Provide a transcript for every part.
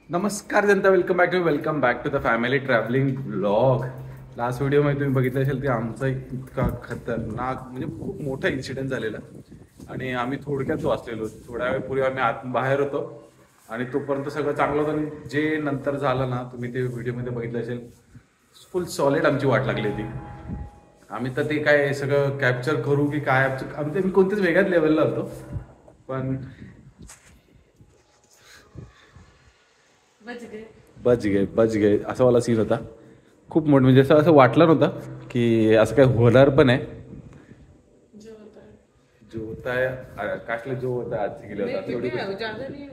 नमस्कार जनता, welcome back to the family travelling blog. Last व्हिडिओमध्ये तुम्ही बघितलं असेल की आमचा इतका खतरनाक म्हणजे खूप मोठा इन्सिडेंट झालेला आणि आम्ही थोडक्यात वाचलेलो. थोड्या वेळपूर्वी आम्ही बाहेर होतो आणि तोपर्यंत सगळं चांगलं होतं आणि जे नंतर झालं ना तुम्ही ते व्हिडिओमध्ये बघितलं असेल. फुल सॉलिड आमची वाट लागली होती. आम्ही तर ते काय सगळं कॅप्चर करू की काय आम्ही कोणत्याच वेगळ्याच लेवलला होतो. पण बच गए असा वाला सीन होता. खूप मोठं म्हणजे असं वाटलं नव्हतं की असं काय होणार पण आहे. जो होता है काशला जो होता आज गेले होता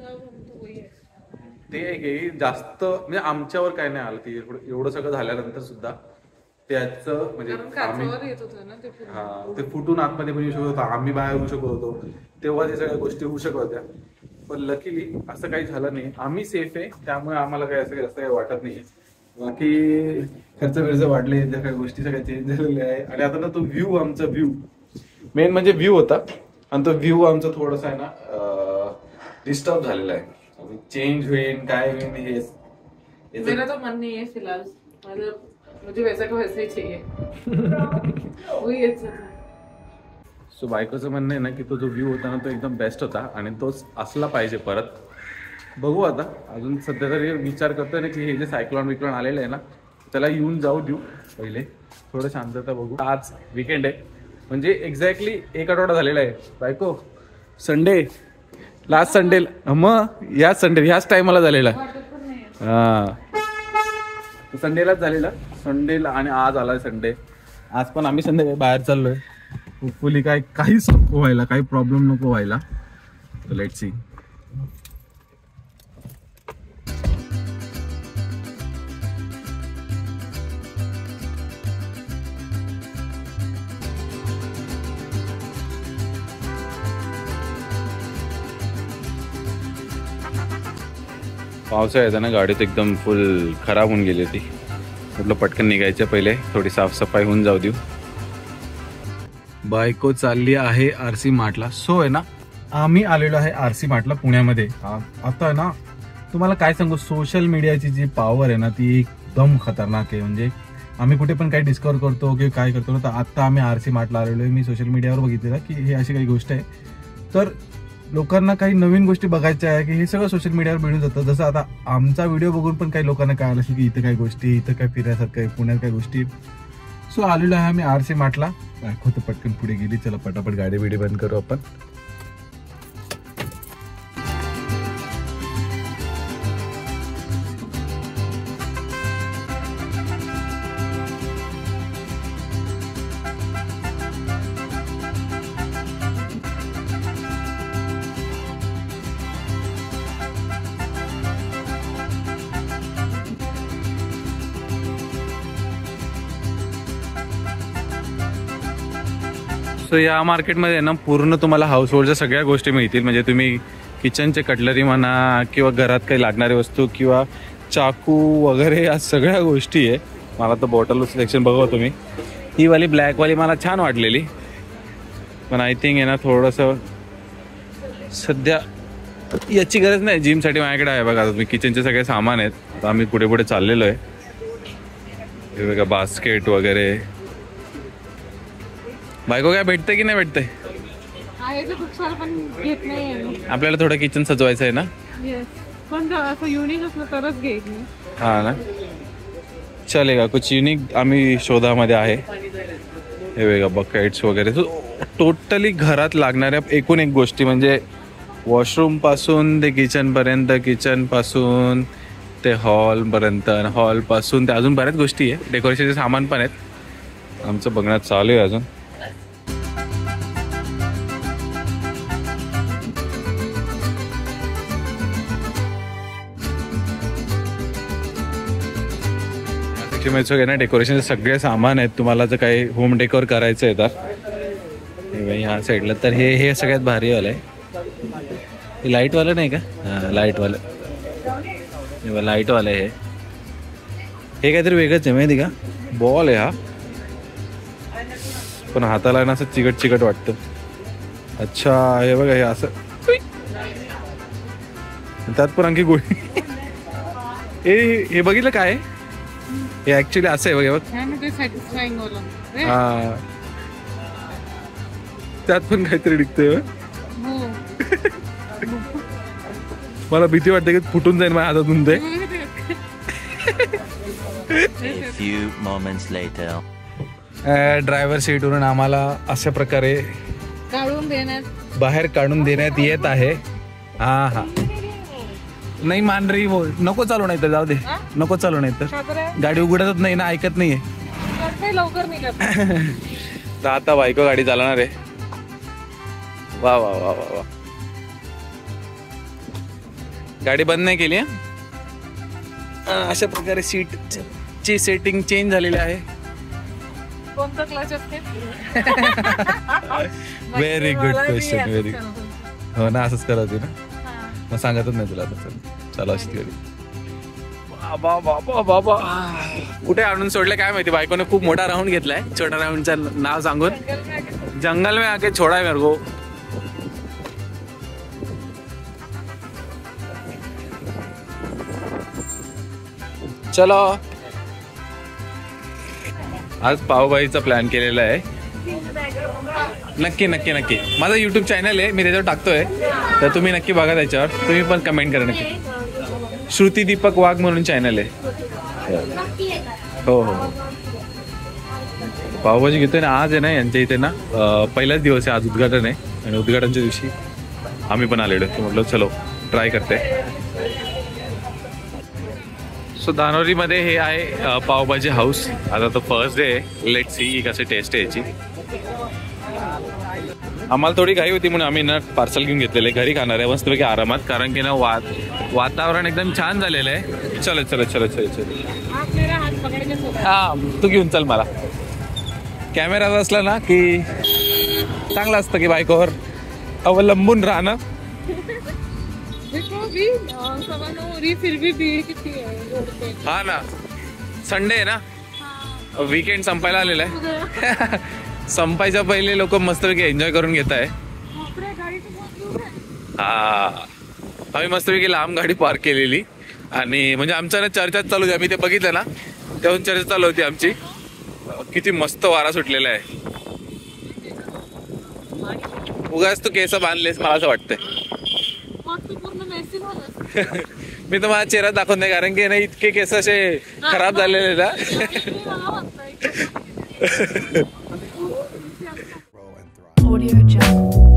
ते आहे जास्त म्हणजे आमच्यावर काय नाही आलं. ती एवढं सगळं झाल्यानंतर सुद्धा त्याचं म्हणजे ते फुटून आतमध्ये पण येऊ शकत होतं. आम्ही बाहेर होऊ शकत होतो तेव्हा ते सगळ्या गोष्टी होऊ शकत होत्या. पण लकीली असं काही झालं नाही. आम्ही सेफ आहे त्यामुळे आम्हाला काही असं काही वाटत नाही. बाकी खर्च वाढले त्या काही गोष्टी सगळ्या चेंज झालेल्या आहे. आणि आता ना तो आमचा व्ह्यू मेन म्हणजे व्ह्यू होता आणि तो व्ह्यू आमचा थोडासा आहे ना डिस्टर्ब झालेला आहे. चेंज होईल काय होईल हे मेरा तो मन नहीं है फिलहाल. मुझे वैसा का वैसा ही चाहिए. वही है. सो बायकोचं म्हणणं आहे ना की तो जो व्ह्यू होता ना तो एकदम बेस्ट होता आणि तोच असला पाहिजे परत. बघू आता अजून सध्या तरी विचार करतोय ना की हे जे सायक्लॉन आलेलं आहे ना त्याला येऊन जाऊ देऊ पहिले. थोडं शांतता बघू. आज वीकेंड आहे म्हणजे एक्झॅक्टली एक आठवडा झालेला आहे. बायको संडे लास्ट संडे मग याच संडे ह्याच टायमाला झालेला. संडेलाच झालेला संडेला आणि आज आलाय संडे. आज पण आम्ही संडे बाहेर चाललोय. होपफुली काहीच नको व्हायला, काही प्रॉब्लेम नको व्हायला. Let's see. पावसाळ्यात ना गाडीत एकदम फुल खराब होऊन गेली होती. म्हटलं पटकन निघायचं पहिले थोडी साफसफाई होऊन जाऊ देऊ. बायको चालली आहे आरसी मार्टला. सो आहे ना आम्ही आलेलो आहे आरसी मार्टला पुण्यामध्ये. आता आहे ना तुम्हाला काय सांगू, सोशल मीडियाची जी पॉवर आहे ना ती एकदम खतरनाक आहे. म्हणजे आम्ही कुठे पण काही डिस्कवर करतो की काय करतो ना तर आता आम्ही आरसी मार्टला आलेलो आहे. मी सोशल मीडियावर बघितलेलं की हे अशी काही गोष्ट आहे. तर लोकांना काही नवीन गोष्टी बघायच्या आहे की हे सगळं सोशल मीडियावर मिळून जातं. जसं आता आमचा व्हिडिओ बघून पण काही लोकांना काय आलं असेल की इथं काही गोष्टी, इथं काय फिरायसारखं आहे, पुण्यात काही गोष्टी. सो आलेलो आहे आम्ही आरसी मार्टला. दाखवतो पटकन पुढे गेली. चला पटापट गाडी बिडी बंद करू आपण. सो या मार्केटमध्ये ना पूर्ण तुम्हाला हाऊस होल्डच्या सगळ्या गोष्टी मिळतील. म्हणजे तुम्ही किचनचे कटलरी म्हणा किंवा घरात काही लागणारी वस्तू किंवा चाकू वगैरे या सगळ्या गोष्टी आहे. मला तर बॉटल सिलेक्शन बघा तुम्ही. ही वाली ब्लॅकवाली मला छान वाटलेली पण आय थिंक आहे ना थोडंसं सध्या याची गरज नाही. जिमसाठी माझ्याकडे आहे बघा. तुम्ही किचनचे सगळे सामान आहेत. तर आम्ही पुढे पुढे चाललेलो आहे. हे बघा बास्केट वगैरे. बायको काय भेटतंय की नाही भेटतंय? आपल्याला थोडं किचन सजवायचं आहे ना. हा ना चलेगा. कुछ युनिक आम्ही शोधामध्ये आहे. हे बघा बकेट्स वगैरे. टोटली घरात लागणाऱ्या एकूण एक गोष्टी म्हणजे वॉशरूम पासून ते किचन पर्यंत, किचन पासून ते हॉल पर्यंत, हॉल पासून ते अजून बऱ्याच गोष्टी आहे. डेकोरेशनचे सामान पण आहेत. आमचं बघण्यात चालू आहे अजून. ना डेकोरेशनचे सगळे सामान आहेत. तुम्हाला जर काही होम डेकोर करायचं आहे तर ह्या साईडला तर हे सगळ्यात भारी वालं आहे. हे लाईटवालं नाही का? हां लाईटवालं. लाईटवालं आहे. हे काहीतरी वेगळंच आहे माहिती का. बॉल आहे हा पण हाताला ना असं चिकट चिकट वाटतं. अच्छा हे बघा हे असं त्यात पण आणखी गोळी हे बघितलं काय हे ऍक्च्युली असं आहे बघ ते सॅटिस्फाईंग होलं. हा त्यात पण काहीतरी निघतंय. हो. मला भीती वाटते की फुटून जाईल माझ्या हातातून ते. A few moments later. Driver सीटवरून आम्हाला अशा प्रकारे काढून देण्यात बाहेर काढून देण्यात येत आहे. हा हा नाही मान रही वो नको चालू नाही तर जाऊ दे नको चालू नाही तर गाडी उघडतच नाही ना ऐकत नाहीये. लवकर निघत. तर आता बायको गाडी चालवणार आहे. वा वा वा वा वा गाडी बंद नाही केली. अशा प्रकारे सीट ची सेटिंग चेंज झालेली आहे. कोणतं क्लच असते? व्हेरी गुड क्वेश्चन व्हेरी हो ना असंच करत ना मग सांगतच नाही तुला आता चला अशी गाडी. बाबा बाबा बाबा कुठे आणून सोडले काय माहिती. बायकोने खूप मोठा राऊंड घेतलाय छोटा राऊंडचं नाव सांगून. जंगल में आके छोड़ा है मेरे को. चलो आज पावभाजीचा प्लॅन केलेला आहे. नक्की नक्की नक्की माझा युट्यूब चॅनल आहे मी त्याच्यावर टाकतोय तर तुम्ही नक्की बघा त्याच्यावर. तुम्ही पण कमेंट करा नक्की. श्रुती दीपक वाघ म्हणून चॅनल आहे. हो हो पावभाजी घेतोय ना आज आहे ना यांच्या इथे ना पहिलाच दिवस आहे. आज उद्घाटन आहे आणि उद्घाटनच्या दिवशी आम्ही पण आलेलो आहे. म्हटलं चलो ट्राय करते. सो धानोरीमध्ये हे आहे पावभाजी हाऊस. आता तर फर्स्ट डे आहे. लेट सी कशी टेस्ट आहे याची. आम्हाला थोडी घाई होती म्हणून आम्ही ना पार्सल घेऊन घेतलेलं आहे. घरी खाणार आहे मस्तपैकी आरामात कारण की ना वातावरण एकदम छान झालेलं आहे. चलो चलो चलो चलो चलो हा तू घेऊन चल. मला कॅमेरा असला ना की चांगलं असतं की बायकोवर अवलंबून राहणं. हा ना संडे आहे ना वीकेंड संपायला आलेला आहे. संपायच्या पहिले लोक मस्तपैकी एन्जॉय करून घेत आहे. हा आम्ही मस्तपैकी लांब गाडी पार्क केलेली आणि म्हणजे आमच्या ना चर्चाच चालू होती. आम्ही ते बघितलं ना तेव्हा चर्चा चालू होती आमची. किती मस्त वारा सुटलेला आहे. उगाच तू केस बांधलेस मला असं वाटतंय. मी तर माझा चेहरा दाखवत नाही कारण की नाही इतके केस असे खराब झालेले ना. Audio Jungle.